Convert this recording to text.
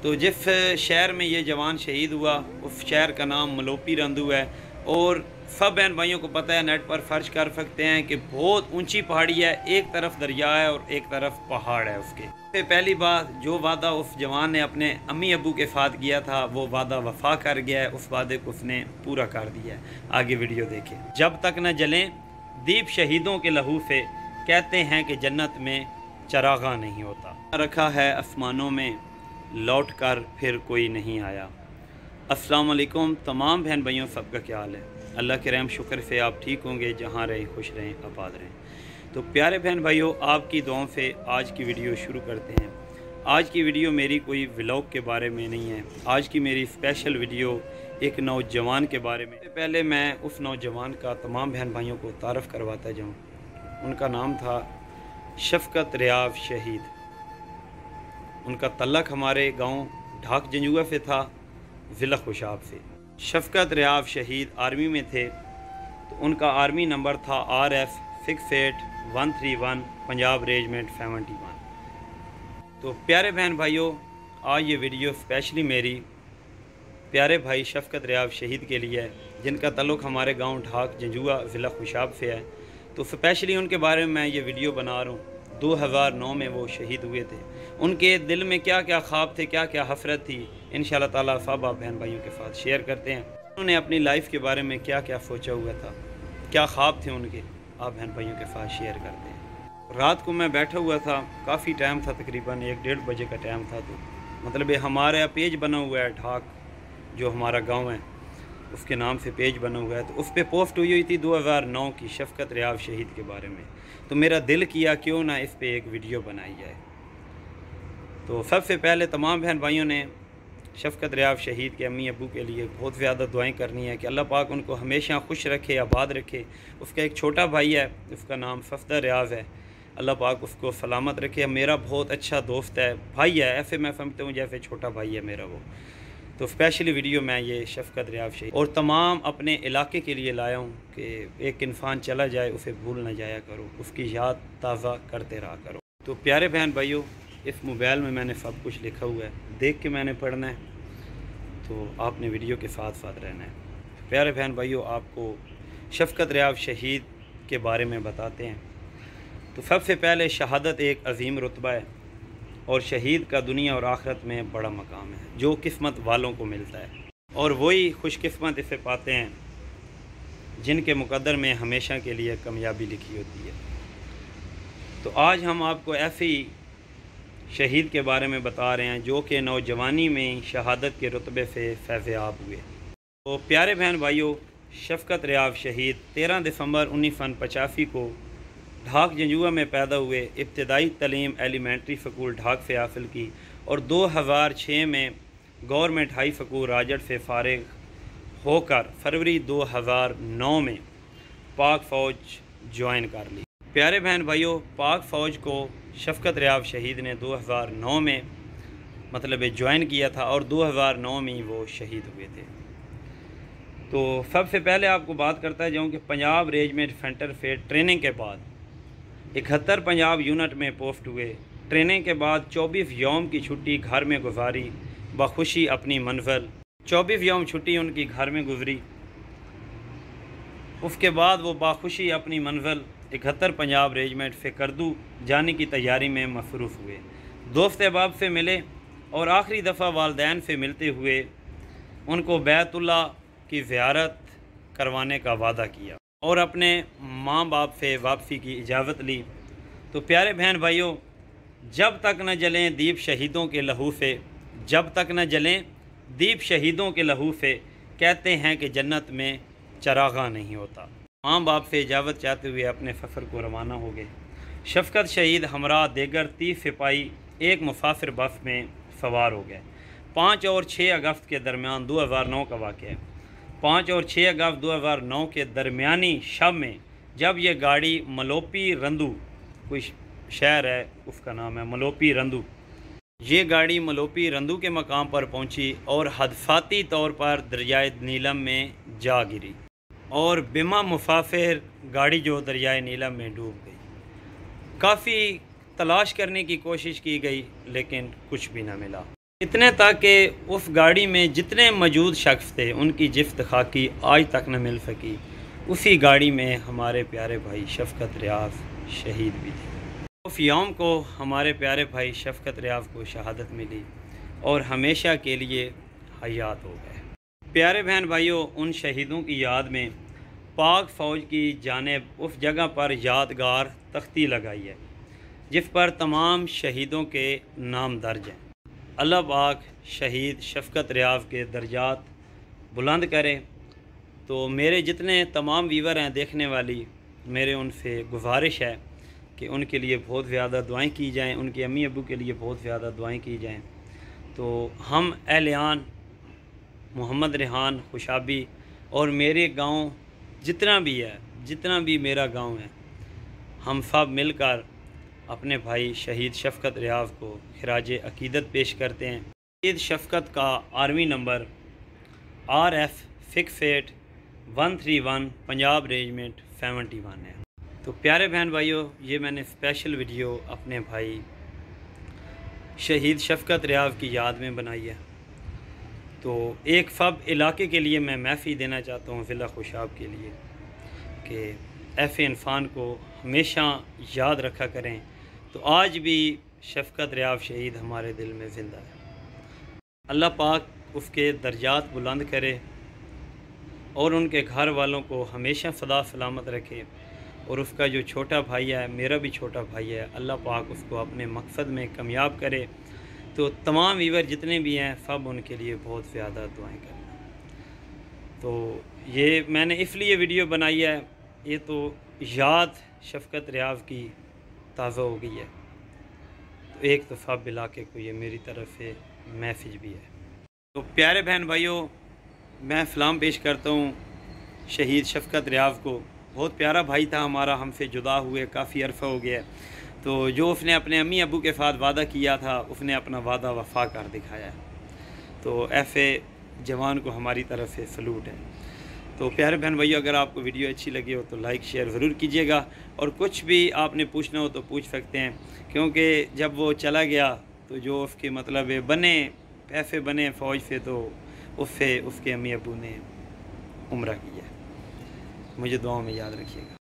तो जिस शहर में ये जवान शहीद हुआ उस शहर का नाम मलोपी रंदू है। और सब बहन भाइयों को पता है, नेट पर फर्ज कर सकते हैं कि बहुत ऊंची पहाड़ी है, एक तरफ दरिया है और एक तरफ पहाड़ है। उसके पहली बात, जो वादा उस जवान ने अपने अम्मी अबू के साथ किया था वो वादा वफा कर गया है, उस वादे को उसने पूरा कर दिया है। आगे वीडियो देखें। जब तक न जलें दीप शहीदों के लहू से, कहते हैं कि जन्नत में चरागा नहीं होता। रखा है आसमानों में, लौट कर फिर कोई नहीं आया। अस्सलाम वालेकुम तमाम बहन भाइयों, सबका क्या हाल है? अल्लाह के रहम शुक्र से आप ठीक होंगे, जहाँ रहें खुश रहें आबाद रहें। तो प्यारे बहन भाइयों, आपकी दुआओं से आज की वीडियो शुरू करते हैं। आज की वीडियो मेरी कोई व्लॉग के बारे में नहीं है, आज की मेरी स्पेशल वीडियो एक नौजवान के बारे में। पहले मैं उस नौजवान का तमाम बहन भाइयों को तारफ़ करवाता जाऊँ। उनका नाम था शफ़क़त रियाज़ शहीद। उनका तल्लक हमारे गांव ढाक जंजुआ से था, ज़िला खुशाब से। शफ़क़त रियाज़ शहीद आर्मी में थे, तो उनका आर्मी नंबर था RF 68131, पंजाब रेजिमेंट 71। तो प्यारे बहन भाइयों, आज ये वीडियो स्पेशली मेरी प्यारे भाई शफ़क़त रियाज़ शहीद के लिए है, जिनका तल्लुक़ हमारे गांव ढाक जंजुआ ज़िला खुशाब से है। तो स्पेशली उनके बारे में मैं ये वीडियो बना रहा हूँ। 2009 में वो शहीद हुए थे। उनके दिल में क्या क्या ख्वाब थे, क्या क्या हसरत थी, इंशाअल्लाह ताला सब आप बहन भाइयों के साथ शेयर करते हैं। उन्होंने अपनी लाइफ के बारे में क्या क्या सोचा हुआ था, क्या ख्वाब थे उनके, आप बहन भाइयों के साथ शेयर करते हैं। रात को मैं बैठा हुआ था, काफ़ी टाइम था, तकरीबन 1-1:30 बजे का टाइम था। तो मतलब ये हमारा पेज बना हुआ है ढाक, जो हमारा गाँव है उसके नाम से पेज बना हुआ है। तो उस पर पोस्ट हुई थी 2009 की शफ़क़त रियाज़ शहीद के बारे में। तो मेरा दिल किया क्यों ना इस पे एक वीडियो बनाई जाए। तो सबसे पहले तमाम बहन भाइयों ने शफ़क़त रियाज़ शहीद के अम्मी अबू के लिए बहुत ज़्यादा दुआएं करनी है कि अल्लाह पाक उनको हमेशा खुश रखे, आबाद रखे। उसका एक छोटा भाई है, उसका नाम सफ़दर रियाज़ है, अल्लाह पाक उसको सलामत रखे। मेरा बहुत अच्छा दोस्त है, भाई है, ऐसे मैं समझता हूँ जैसे छोटा भाई है मेरा वो। तो स्पेशली वीडियो मैं ये शफ़क़त रियाज़ शहीद और तमाम अपने इलाके के लिए लाया हूँ कि एक इंसान चला जाए उसे भूल न जाया करो, उसकी याद ताज़ा करते रहा करो। तो प्यारे बहन भाइयों, इस मोबाइल में मैंने सब कुछ लिखा हुआ है, देख के मैंने पढ़ना है, तो आपने वीडियो के साथ साथ रहना है। प्यारे बहन भाइयों, आपको शफ़क़त रियाज़ शहीद के बारे में बताते हैं। तो सबसे पहले शहादत एक अजीम रुतबा है और शहीद का दुनिया और आखिरत में बड़ा मकाम है, जो किस्मत वालों को मिलता है। और वही खुशकिस्मत इसे पाते हैं जिनके मुकद्दर में हमेशा के लिए कामयाबी लिखी होती है। तो आज हम आपको ऐसे ही शहीद के बारे में बता रहे हैं जो कि नौजवानी में शहादत के रुतबे से फैज़याब हुए। तो प्यारे बहन भाइयों, शफ़क़त रियाज़ शहीद 13 दिसंबर 1985 को ढाक जंजुआ में पैदा हुए। इब्तदाई तालीम एलिमेंट्री स्कूल ढाक से हासिल की और 2006 में गवर्नमेंट हाई स्कूल राजट से फारिग होकर फरवरी 2009 में पाक फ़ौज ज्वाइन कर ली। प्यारे बहन भाइयों, पाक फ़ौज को शफ़क़त रियाज़ शहीद ने 2009 में मतलब ज्वाइन किया था और 2009 में ही वो शहीद हुए थे। तो सबसे पहले आपको बात करता जाऊँ कि पंजाब रेजिमेंट सेंटर से ट्रेनिंग के बाद 71 पंजाब यूनिट में पोस्ट हुए। ट्रेनिंग के बाद 24 यौम की छुट्टी घर में गुजारी, बखुशी अपनी मंजिल। 24 यौम छुट्टी उनकी घर में गुजरी, उसके बाद वो बाखुशी अपनी मंजिल 71 पंजाब रेजिमेंट से करदू जाने की तैयारी में मसरूफ़ हुए। दोस्त अहबाब से मिले और आखिरी दफ़ा वालदैन से मिलते हुए उनको बैतुल्ला की ज़ियारत करवाने का वादा किया और अपने माँ बाप से वापसी की इजाज़त ली। तो प्यारे बहन भाइयों, जब तक न जलें दीप शहीदों के लहू से, जब तक न जलें दीप शहीदों के लहू से, कहते हैं कि जन्नत में चरागा नहीं होता। माँ बाप से इजाज़त चाहते हुए अपने सफ़र को रवाना हो गए। शफ़क़त शहीद हमरा देगर 30 सिपाही एक मुसाफिर बस में सवार हो गए। 5 और 6 अगस्त के दरमियान 2009 का वाक़या है। 5 और 6 अगस्त 2009 के दरमियानी शब में जब ये गाड़ी मलोपी रंदू, कोई शहर है उसका नाम है मलोपी रंदू, ये गाड़ी मलोपी रंदू के मकाम पर पहुंची और हादसाती तौर पर दरियाए नीलम में जा गिरी और बिमा मुसाफिर गाड़ी जो दरियाए नीलम में डूब गई। काफ़ी तलाश करने की कोशिश की गई लेकिन कुछ भी ना मिला। इतने तक कि उस गाड़ी में जितने मौजूद शख्स थे उनकी जिफ्त खाकी आज तक न मिल सकी। उसी गाड़ी में हमारे प्यारे भाई शफ़क़त रियाज़ शहीद भी थे। उस यौम को हमारे प्यारे भाई शफ़क़त रियाज़ को शहादत मिली और हमेशा के लिए हयात हो गए। प्यारे बहन भाइयों, उन शहीदों की याद में पाक फ़ौज की जानिब उस जगह पर यादगार तख्ती लगाई है जिस पर तमाम शहीदों के नाम दर्ज हैं। अल्लाह पाक शहीद शफ़क़त रियाज़ के दर्जात बुलंद करे। तो मेरे जितने तमाम व्यूवर हैं देखने वाली, मेरे उनसे गुजारिश है कि उनके लिए बहुत ज़्यादा दुआएं की जाएं, उनके अम्मी अब्बू के लिए बहुत ज़्यादा दुआएं की जाएं। तो हम अहलियान मोहम्मद रेहान खुशाबी और मेरे गांव जितना भी मेरा गांव है, हम सब मिलकर अपने भाई शहीद शफ़क़त रियाज़ को खिराज अक़ीदत पेश करते हैं। शहीद शफ़क़त का army number RF 68131 Punjab regiment 71 है। तो प्यारे बहन भाइयों, ये मैंने स्पेशल वीडियो अपने भाई शहीद शफ़क़त रियाज़ की याद में बनाई है। तो एक सब इलाके के लिए मैं महफ़ी देना चाहता हूँ, ज़िला खुशाब के लिए, कि ऐसे इंसान को हमेशा याद रखा करें। तो आज भी शफ़क़त रियाज़ शहीद हमारे दिल में ज़िंदा है। अल्लाह पाक उसके दर्जात बुलंद करे और उनके घर वालों को हमेशा सदा सलामत रखे। और उसका जो छोटा भाई है, मेरा भी छोटा भाई है, अल्लाह पाक उसको अपने मकसद में कामयाब करे। तो तमाम व्यूवर जितने भी हैं सब उनके लिए बहुत ज़्यादा दुआएं करना। तो ये मैंने इसलिए वीडियो बनाई है, ये तो याद शफ़क़त रियाज़ की ताज़ा हो गई है। तो एक तो सब इलाके को ये मेरी तरफ़ से मैसेज भी है। तो प्यारे बहन भाइयों, मैं सलाम पेश करता हूँ शहीद शफ़क़त रियाज़ को। बहुत प्यारा भाई था हमारा, हमसे जुदा हुए काफ़ी अरसा हो गया। तो जो उसने अपने अम्मी अब्बू के साथ वादा किया था, उसने अपना वादा वफ़ा कर दिखाया। तो ऐसे जवान को हमारी तरफ से सलूट है। तो प्यारे बहन भाइयों, अगर आपको वीडियो अच्छी लगी हो तो लाइक शेयर ज़रूर कीजिएगा। और कुछ भी आपने पूछना हो तो पूछ सकते हैं, क्योंकि जब वो चला गया तो जो उसके मतलब पैसे बने फ़ौज से, तो उससे उसके अम्मी अब्बू ने उम्रा किया। मुझे दुआओं में याद रखिएगा।